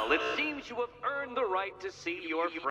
Well, it seems you have earned the right to see your friend.